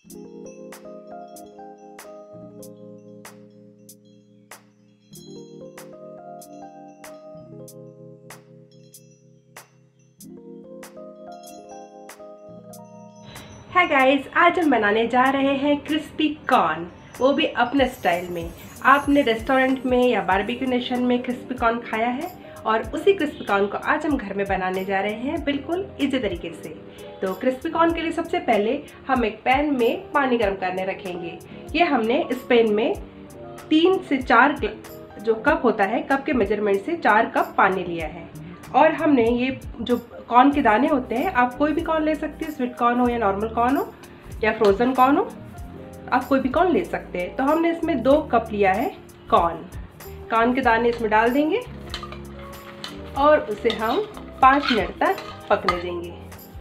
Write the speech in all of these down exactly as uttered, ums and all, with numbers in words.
Hi guys, आज हम बनाने जा रहे हैं क्रिस्पी कॉर्न, वो भी अपने स्टाइल में। आपने रेस्टोरेंट में या बारबेक्यू नेशन में क्रिस्पी कॉर्न खाया है और उसी क्रिस्पी कॉर्न को आज हम घर में बनाने जा रहे हैं बिल्कुल इजी तरीके से। तो क्रिस्पी कॉर्न के लिए सबसे पहले हम एक पैन में पानी गर्म करने रखेंगे। ये हमने इस पैन में तीन से चार जो कप होता है, कप के मेजरमेंट से चार कप पानी लिया है। और हमने ये जो कॉर्न के दाने होते हैं, आप कोई भी कॉर्न ले सकते हैं, स्वीट कॉर्न हो या नॉर्मल कॉर्न हो या फ्रोज़न कॉर्न हो, आप कोई भी कॉर्न ले सकते हैं। तो हमने इसमें दो कप लिया है कॉर्न। कॉर्न के दाने इसमें डाल देंगे और उसे हम पाँच मिनट तक पकने देंगे।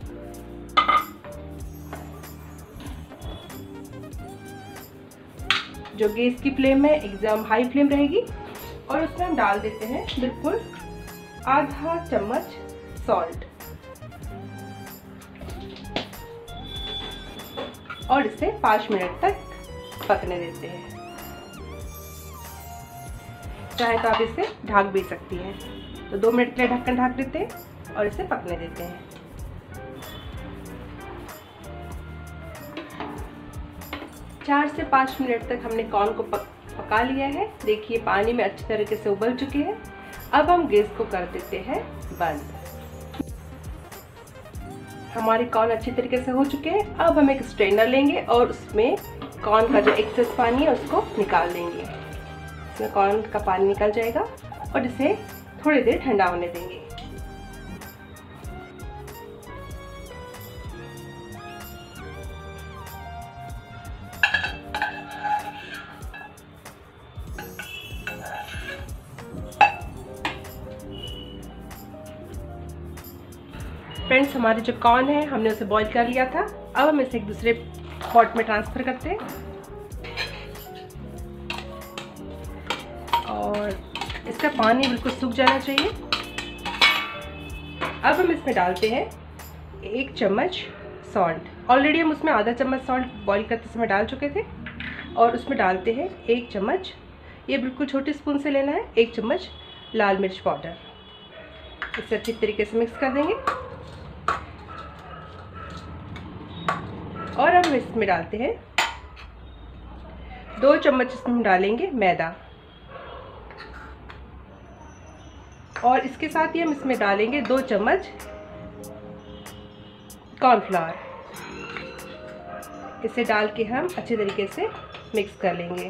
जो गैस की फ्लेम है एकदम हाई फ्लेम रहेगी और उसमें हम डाल देते हैं बिल्कुल आधा चम्मच सॉल्ट और इसे पाँच मिनट तक पकने देते हैं। चाहे तो आप इसे ढक भी सकती हैं। तो दो मिनट के लिए ढक्कन ढक देते हैं और इसे पकने देते हैं। चार से पाँच मिनट तक हमने कॉर्न को पक, पका लिया है। देखिए पानी में अच्छी तरीके से उबल चुके हैं। अब हम गैस को कर देते हैं बंद। हमारे कॉर्न अच्छी तरीके से हो चुके हैं। अब हम एक स्ट्रेनर लेंगे और उसमें कॉर्न का जो एक्सेस पानी है उसको निकाल देंगे। इसमें कॉर्न का पानी निकल जाएगा और इसे थोड़ी देर ठंडा होने देंगे। फ्रेंड्स, हमारे जो कॉर्न है हमने उसे बॉईल कर लिया था। अब हम इसे एक दूसरे पॉट में ट्रांसफ़र करते हैं और इसका पानी बिल्कुल सूख जाना चाहिए। अब हम इसमें डालते हैं एक चम्मच सॉल्ट। ऑलरेडी हम उसमें आधा चम्मच सॉल्ट बॉईल करते समय डाल चुके थे। और उसमें डालते हैं एक चम्मच, ये बिल्कुल छोटे स्पून से लेना है, एक चम्मच लाल मिर्च पाउडर। इसे अच्छी तरीके से मिक्स कर देंगे और हम इसमें डालते हैं दो चम्मच इसमें डालेंगे मैदा और इसके साथ ही हम इसमें डालेंगे दो चम्मच कॉर्नफ्लावर। इसे डाल के हम अच्छे तरीके से मिक्स कर लेंगे।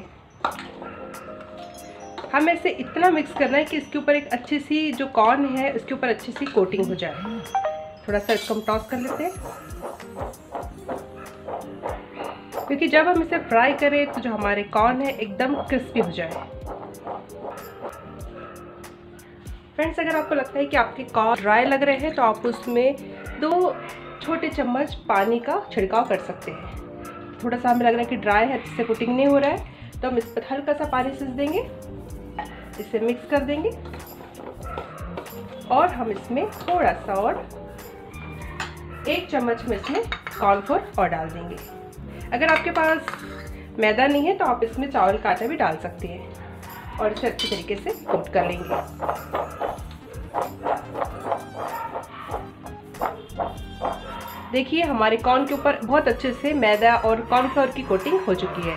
हमें इसे इतना मिक्स करना है कि इसके ऊपर एक अच्छी सी जो कॉर्न है उसके ऊपर अच्छी सी कोटिंग हो जाए। थोड़ा सा इसको हम टॉस कर लेते हैं क्योंकि जब हम इसे फ्राई करें तो जो हमारे कॉर्न है एकदम क्रिस्पी हो जाए। फ्रेंड्स, अगर आपको लगता है कि आपके कॉर्न ड्राई लग रहे हैं तो आप उसमें दो छोटे चम्मच पानी का छिड़काव कर सकते हैं। थोड़ा सा हमें लग रहा है कि ड्राई है, इससे कुकिंग नहीं हो रहा है, तो हम इस पर हल्का सा पानी सींच देंगे, इसे मिक्स कर देंगे और हम इसमें थोड़ा सा और एक चम्मच में इसमें कॉर्नफ्लोर और डाल देंगे। अगर आपके पास मैदा नहीं है तो आप इसमें चावल का आटा भी डाल सकते हैं और इसे अच्छी तरीके से कोट कर लेंगे। देखिए हमारे कॉर्न के ऊपर बहुत अच्छे से मैदा और कॉर्नफ्लोर की कोटिंग हो चुकी है।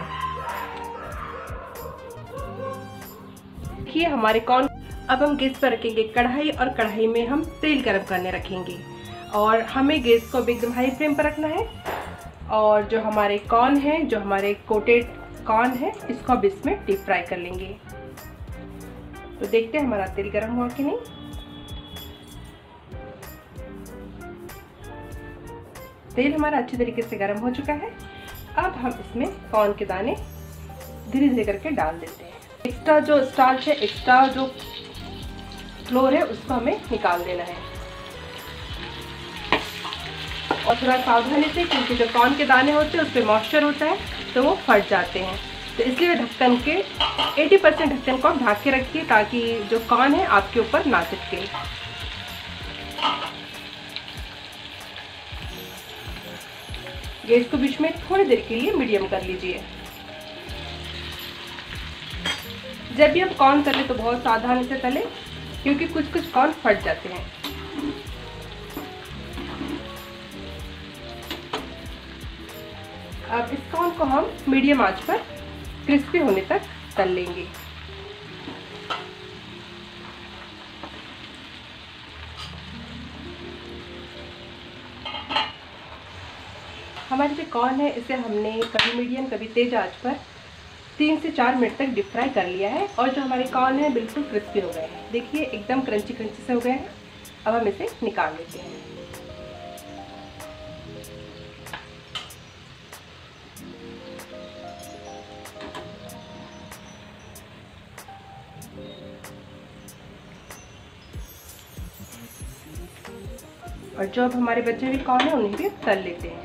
देखिए हमारे कॉर्न। अब हम गैस पर रखेंगे कढ़ाई और कढ़ाई में हम तेल गरम करने रखेंगे और हमें गैस को एकदम हाई फ्लेम पर रखना है। और जो हमारे कॉर्न है, जो हमारे कोटेड कॉर्न है, इसको अब इसमें डीप फ्राई कर लेंगे। तो देखते हैं हमारा तेल गरम हुआ कि नहीं। तेल हमारा अच्छी तरीके से गरम हो चुका है। अब हम इसमें कॉर्न के दाने धीरे धीरे करके डाल देते हैं। एक्स्ट्रा जो स्टार्च है, एक्स्ट्रा जो फ्लोर है, उसको हमें निकाल देना है और थोड़ा सावधानी से, क्योंकि जो कॉर्न के दाने होते हैं उस पर मॉइस्चर होता है तो वो फट जाते हैं। तो इसलिए ढक्कन के अस्सी परसेंट ढक्कन को आप ढक के रखिए ताकि जो कॉर्न है आपके ऊपर ना चिपके। गैस को बीच में थोड़ी देर के लिए मीडियम कर लीजिए। जब भी आप कॉर्न तलें तो बहुत सावधानी से तलें, क्योंकि कुछ कुछ कॉर्न फट जाते हैं। अब इस कॉर्न को हम मीडियम आंच पर क्रिस्पी होने तक तल लेंगे। हमारे जो कॉर्न है इसे हमने कभी मीडियम कभी तेज आंच पर तीन से चार मिनट तक डीप फ्राई कर लिया है और जो हमारे कॉर्न है बिल्कुल क्रिस्पी हो गए हैं। देखिए एकदम क्रंची क्रंची से हो गए हैं। अब हम इसे निकाल लेते हैं। और जो अब हमारे बचे हुए कॉर्न है उन्हें भी तल लेते हैं।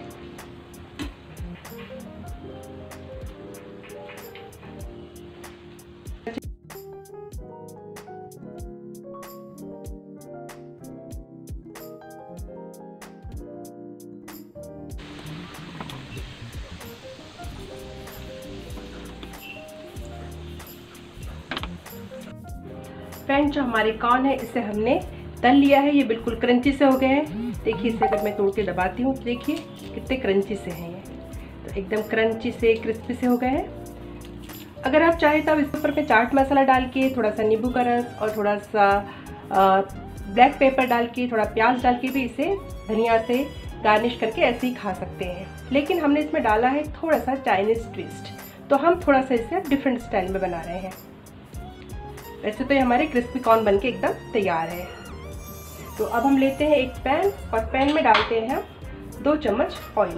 फ्रेंड, जो हमारे कॉर्न है इसे हमने तल लिया है। ये बिल्कुल क्रंची से हो गए हैं। देखिए इसे अगर मैं तोड़ के दबाती हूँ तो देखिए कितने क्रंची से हैं ये, तो एकदम क्रंची से क्रिस्पी से हो गए हैं। अगर आप चाहें तो इस ऊपर पे चाट मसाला डाल के, थोड़ा सा नींबू का रस और थोड़ा सा आ, ब्लैक पेपर डाल के, थोड़ा प्याज डाल के भी इसे धनिया से गार्निश करके ऐसे ही खा सकते हैं। लेकिन हमने इसमें डाला है थोड़ा सा चाइनीज़ ट्विस्ट, तो हम थोड़ा सा इसे डिफरेंट स्टाइल में बना रहे हैं। वैसे तो ये हमारे क्रिस्पी कॉर्न बनके एकदम तैयार है। तो अब हम लेते हैं एक पैन और पैन में डालते हैं हम दो चम्मच ऑयल।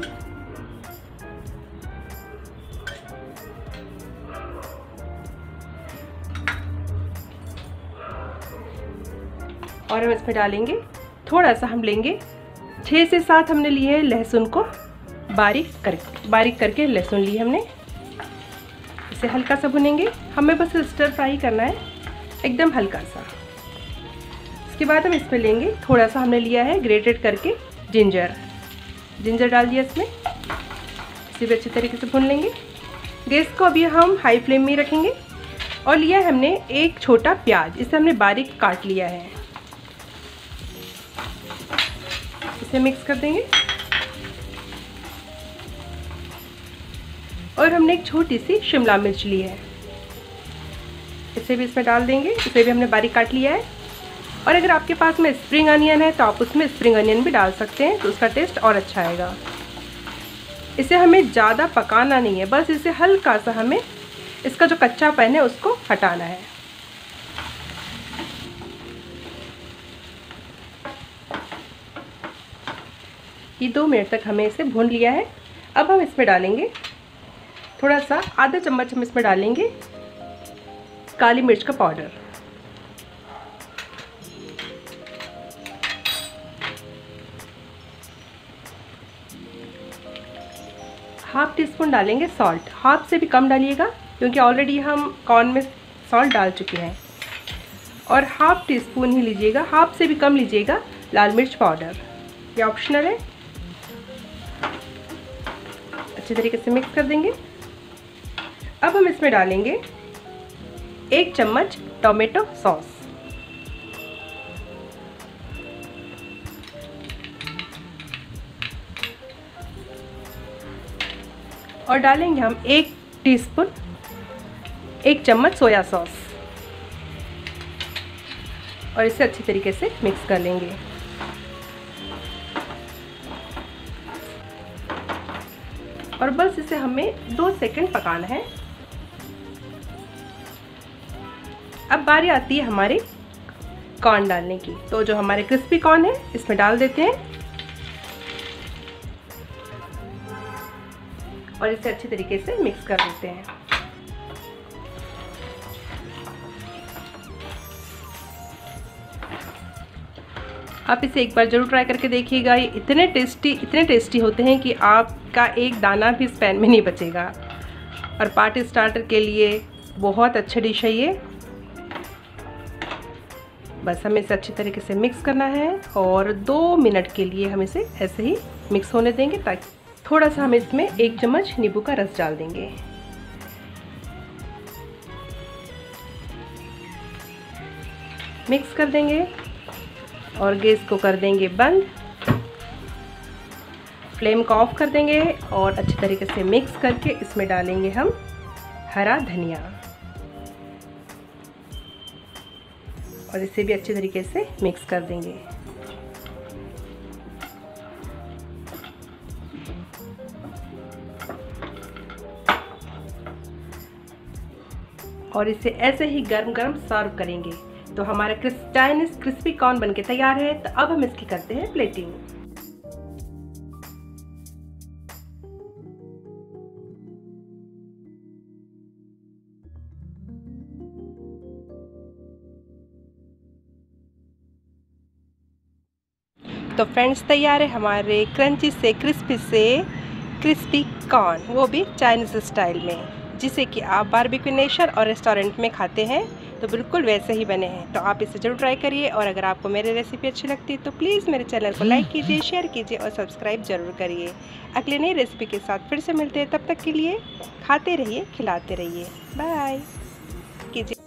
और हम इसमें डालेंगे थोड़ा सा, हम लेंगे छः से सात हमने लिए हैं लहसुन को बारीक कर बारीक करके लहसुन लिए हमने। इसे हल्का सा भुनेंगे, हमें बस स्टर फ्राई करना है एकदम हल्का सा। इसके बाद हम इसमें लेंगे थोड़ा सा, हमने लिया है ग्रेटेड करके जिंजर जिंजर डाल दिया इसमें। इसे भी अच्छी तरीके से भून लेंगे। गैस को अभी हम हाई फ्लेम में रखेंगे। और लिया है हमने एक छोटा प्याज, इसे हमने बारीक काट लिया है। इसे मिक्स कर देंगे। और हमने एक छोटी सी शिमला मिर्च ली है, इसे भी इसमें डाल देंगे। इसे भी हमने बारीक काट लिया है। और अगर आपके पास में स्प्रिंग अनियन है तो आप उसमें स्प्रिंग अनियन भी डाल सकते हैं, तो उसका टेस्ट और अच्छा आएगा। इसे हमें ज़्यादा पकाना नहीं है, बस इसे हल्का सा हमें इसका जो कच्चापन है उसको हटाना है। ये दो मिनट तक हमें इसे भून लिया है। अब हम इसमें डालेंगे थोड़ा सा, आधा चम्मच हम इसमें डालेंगे काली मिर्च का पाउडर। हाफ टी स्पून डालेंगे सॉल्ट, हाफ से भी कम डालिएगा क्योंकि ऑलरेडी हम कॉर्न में सॉल्ट डाल चुके हैं। और हाफ टी स्पून ही लीजिएगा, हाफ से भी कम लीजिएगा लाल मिर्च पाउडर, ये ऑप्शनल है। अच्छे तरीके से मिक्स कर देंगे। अब हम इसमें डालेंगे एक चम्मच टोमेटो सॉस। और डालेंगे हम एक टीस्पून एक चम्मच सोया सॉस। और इसे अच्छी तरीके से मिक्स कर लेंगे। और बस इसे हमें दो सेकंड पकाना है। अब बारी आती है हमारे कॉर्न डालने की। तो जो हमारे क्रिस्पी कॉर्न है इसमें डाल देते हैं और इसे अच्छी तरीके से मिक्स कर देते हैं। आप इसे एक बार ज़रूर ट्राई करके देखिएगा। ये इतने टेस्टी इतने टेस्टी होते हैं कि आपका एक दाना भी इस पैन में नहीं बचेगा। और पार्टी स्टार्टर के लिए बहुत अच्छी डिश है ये। बस हमें इसे अच्छी तरीके से मिक्स करना है और दो मिनट के लिए हम इसे ऐसे ही मिक्स होने देंगे ताकि थोड़ा सा हम इसमें एक चम्मच नींबू का रस डाल देंगे। मिक्स कर देंगे और गैस को कर देंगे बंद। फ्लेम को ऑफ कर देंगे और अच्छे तरीके से मिक्स करके इसमें डालेंगे हम हरा धनिया और इसे भी अच्छे तरीके से मिक्स कर देंगे। और इसे ऐसे ही गरम गरम सर्व करेंगे। तो हमारा चाइनीज क्रिस्पी कॉर्न बनके तैयार है। तो अब हम इसकी करते हैं प्लेटिंग। तो फ्रेंड्स, तैयार है हमारे क्रंची से क्रिस्पी से क्रिस्पी कॉर्न, वो भी चाइनीज स्टाइल में, जिसे कि आप बारबेक्यू नेशन और रेस्टोरेंट में खाते हैं तो बिल्कुल वैसे ही बने हैं। तो आप इसे जरूर ट्राई करिए और अगर आपको मेरी रेसिपी अच्छी लगती है तो प्लीज़ मेरे चैनल को लाइक कीजिए, शेयर कीजिए और सब्सक्राइब जरूर करिए। अगली नई रेसिपी के साथ फिर से मिलते हैं, तब तक के लिए खाते रहिए, खिलाते रहिए। बाय कीजिए।